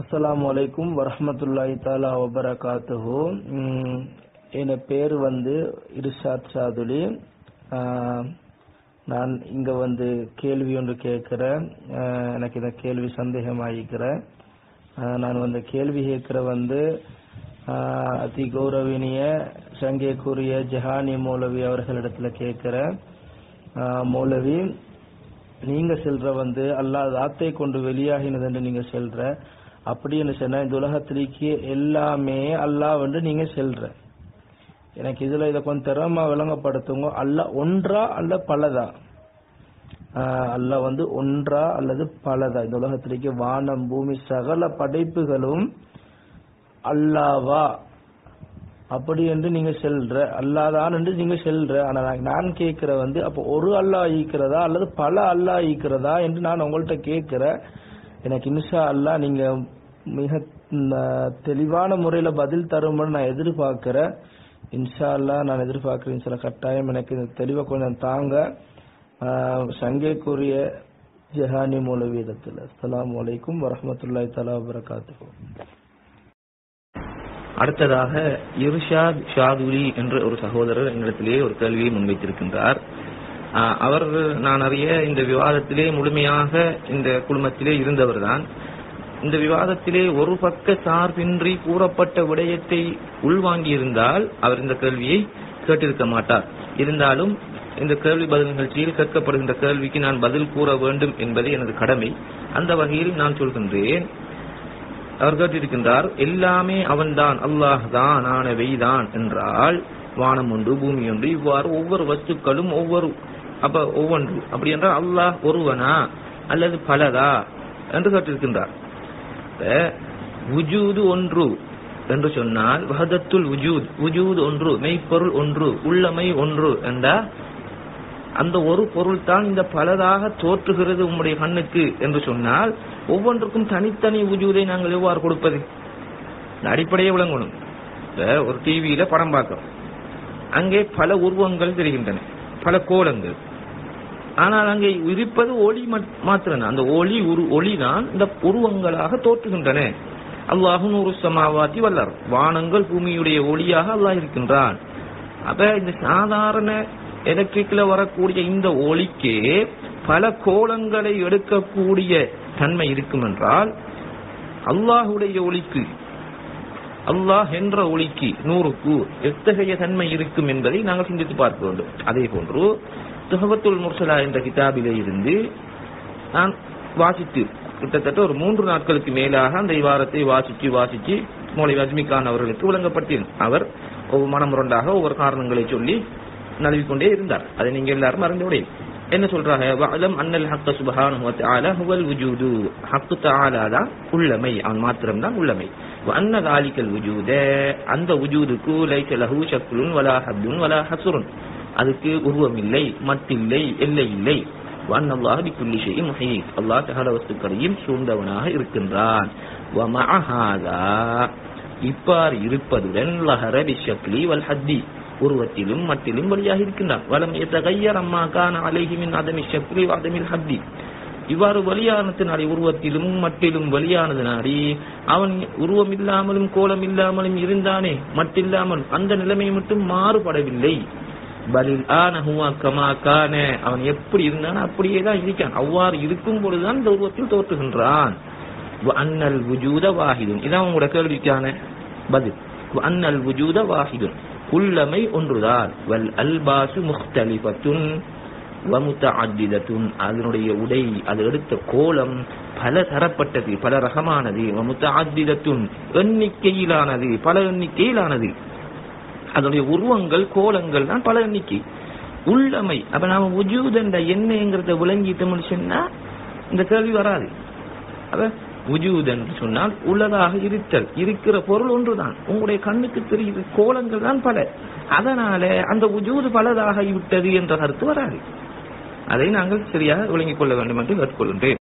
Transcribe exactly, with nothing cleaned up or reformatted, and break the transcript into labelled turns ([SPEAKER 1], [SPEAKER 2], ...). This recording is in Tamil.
[SPEAKER 1] அஸ்ஸலாமு அலைக்கும் வரஹ்மத்துல்லாஹி தஆலா வபரகாத்துஹு. என் பேர் வந்து இர்ஷாத் சாதுலி. நான் இங்க வந்து கேள்வி ஒன்று கேட்கிறேன். எனக்கு இந்த கேள்வி சந்தேகமாகிக்கிறேன். நான் வந்து கேள்வி கேட்கிற வந்து அதி கௌரவனிய சங்கைக்குரிய ஜஹானி மௌலவி அவர்களிடத்துல கேட்கிறேன். மௌலவி, நீங்க செல்ற வந்து அல்லாஹ் தாத்தை கொண்டு வெளியாகினது என்று நீங்க செல்ற, அப்படின்னு சொன்னா இந்த உலகத்திலேக்கு எல்லாமே அல்லாஹ் வந்து நீங்க செல்ற. எனக்கு இதுல இதை கொஞ்சம் திறமா விளங்கப்படுத்துங்க. அல்லாஹ் ஒன்றா அல்ல பலதா? அல்லாஹ் வந்து ஒன்றா அல்லது பலதா? இந்த உலகத்திலேக்கு வானம் பூமி சகல படைப்புகளும் அல்லாவா அப்படி என்று நீங்க செல்ற, அல்லாதான் என்று நீங்க செல்ற. ஆனா நான் கேட்கிற வந்து அப்போ ஒரு அல்லாஹ் ஈக்கிறதா அல்லது பல அல்லாஹ் ஈக்கிறதா என்று நான் உங்கள்கிட்ட கேட்கிறேன். எனக்கு இன்ஷா அல்லாஹ் நீங்க மிக தெளிவான முறையில பதில் தரும்னு நான் எதிர்பார்க்கிறேன். இன்ஷா அல்லாஹ் நான் எதிர்பார்க்கிறேன். சில கட்டாயம் எனக்கு தெளிவா கொஞ்சம் தாங்க. சங்கைக்குரிய ஜஹானி மௌலவி இடத்துல. அஸ்ஸலாமு அலைக்கும் வரஹ்மத்துல்லாஹி தஆலா வபரகாத்துஹு.
[SPEAKER 2] அடுத்ததாக இர்ஷாத் ஷாதுலி என்ற ஒரு சகோதரர் எங்களிடத்திலே ஒரு கேள்வியை முன்வைத்திருக்கின்றார். அவர் நான் அறிய இந்த விவாதத்திலே முழுமையாக இந்த குழுமத்திலே இருந்தவர் தான். இந்த விவாதத்திலே ஒரு பக்க சார்பின்றி கூறப்பட்ட விடயத்தை உள்வாங்கியிருந்தால் அவர் இந்த கேள்வியை கேட்டிருக்க மாட்டார். இருந்தாலும் இந்த கேள்வி பதில் நிகழ்ச்சியில் கேட்கப்படுகின்ற கேள்விக்கு நான் பதில் கூற வேண்டும் என்பது எனது கடமை. அந்த வகையில் நான் சொல்கின்றேன். அவர் கேட்டிருக்கின்றார், எல்லாமே அவன்தான், அல்லாஹ் தான், ஆனவைதான் என்றால் வானம் ஒன்று பூமி ஒன்று இவ்வாறு ஒவ்வொரு வஸ்துக்களும் ஒவ்வொரு அப்ப ஒவ்வொன்று அப்படி என்றால் அல்லாஹ் ஒருவனா அல்லது பலதா என்று கேட்டிருக்கின்றார். வுஜூது ஒன்று என்று சொன்னால் வஹதத்துல் வுஜூத், வுஜூத் ஒன்று, மெய்ப்பொருள் ஒன்று, உள்ளமை ஒன்று என்றா அந்த ஒரு பொருள் தான் இந்த பலதாக தோற்றுகிறது உம்முடைய கண்ணுக்கு என்று சொன்னால் ஒவ்வொன்றுக்கும் தனித்தனி வுஜூதை நாங்கள் எவ்வாறு கொடுப்பது? அடிப்படையே விளங்கணும். ஒரு டிவியில படம் பார்க்கிறோம், அங்கே பல உருவங்கள் தெரிகின்றன, பல கோலங்கள். ஆனால் அங்கே இருப்பது ஒளி மாத்திரம். அந்த ஒளி ஒளிதான் இந்த உருவங்களாக தோற்றுகின்றன. அல்லாஹு நூறு சமாவாத்தி வல்லர், வானங்கள் பூமியுடைய ஒளியாக அல்லாஹ் இருக்கின்றான். அப்ப இந்த சாதாரண எலக்ட்ரிக்ல வரக்கூடிய இந்த ஒளிக்கே பல கோலங்களை எடுக்கக்கூடிய தன்மை இருக்கும் என்றால் அல்லாஹுடைய ஒளிக்கு, அல்லாஹ் என்ற ஒளிக்கு, நூறுக்கு எத்தகைய தன்மை இருக்கும் என்பதை நாங்கள் சிந்தித்து பார்க்க வேண்டும். அதே போன்று துஹஃபத்துல் முர்ஸலா என்ற கிதாபிலே இருந்து நான் வாசித்து கிட்டத்தட்ட ஒரு மூன்று நாட்களுக்கு மேலாக அந்த வாரத்தை வாசிச்சு வாசிச்சு மௌலவி அஜ்மிகான் அவர்களுக்கு விளங்கப்பட்டேன். அவர் ஒவ்வொரு மனமுரண்டாக ஒவ்வொரு காரணங்களை சொல்லி நழுவிக்கொண்டே இருந்தார். அதை நீங்க எல்லாரும் அறிந்தோட என்ன சொல்றாங்க? வஅலம் அன்னல் ஹக்க சுப்ஹானஹு வ தஆலா ஹுவல் வுஜூது, ஹக்கு தஆலா தான் உள்ளமை, அவன் மாத்திரம் தான் உள்ளமை. வ அன்ன தாலிகல் வுஜூத, அந்த வுஜூதுக்கு லைஸ லஹு ஷக்லுன் வலா ஹத்துன் வலா ஹஸ்ருன், அதுக்கு உருவம் இல்லை, மட்டில்லை, எல்லை இல்லை. வ அன்னல்லாஹ பிகுல்லி ஷைஇன் முஹீத், அல்லாஹ் சகல வஸ்துக்களையும் சூழ்ந்தவனாக இருக்கின்றான். வ மஅ ஹாதா, இப்பார் இருப்பதுடன் லஹர பிஷக்லி வல் ஹத்தி, உருவத்திலும் மட்டிலும் வழியாக இருக்கின்றான். வலம் யதகய்யர் அம்மா கான அலைஹி மின் அதமி ஷக்லி வ அதமில் ஹத்தி, இவ்வாறு வலியானத்தினாலே உருவத்திலும் மட்டிலும் வலியானதினாலே அவன் உருவம் இல்லாமலும் கோலம் இல்லாமலும் இருந்தானே, மட்டில்லாமல் அந்த நிலைமை மட்டும் மாறுபடவில்லை. பலில் ஆனஹுவா கமா கான, அவன் எப்படி இருந்தானோ அப்படியே தான் இருக்கான். அவ்வாறு இருக்கும் பொழுதுதான் இந்த உருவத்தில் தோற்றுகின்றான். வ அன்னல் வுஜூத வாஹிதுன், இதான் உங்களோட கேள்விக்கான பதில். வ அன்னல் வுஜூத வாஹிதுன், உள்ளமை ஒன்றுதான். வல் அல்பாசு முக்தலிஃபத்துன் வ முத்தஅத்திதத்துன், அதனுடைய உடை, அது எடுத்த கோலம் பல தரப்பட்டது, பல ரகமானது. வ முத்தஅத்திதத்துன், எண்ணிக்கையிலானது, பல எண்ணிக்கையிலானது. அதனுடைய உருவங்கள் கோலங்கள் தான் பல எண்ணிக்கை. உள்ளமை, அப்ப நாம வுஜூத் என்ற என்னங்கிறத விளங்கிட்டோம்னு சொன்னா இந்த கேள்வி வராது. அப்ப வுஜூத் என்று சொன்னால் உள்ளதாக இருத்தல், இருக்கிற பொருள் ஒன்றுதான், உங்களுடைய கண்ணுக்கு தெரியுது, கோலங்கள் தான் பல. அதனால அந்த வுஜூத் பலதாக விட்டது என்ற கருத்து வராது. அதை நாங்கள் சரியாக விளங்கிக் கொள்ள வேண்டும் என்று கேட்டுக்கொள்கின்றேன்.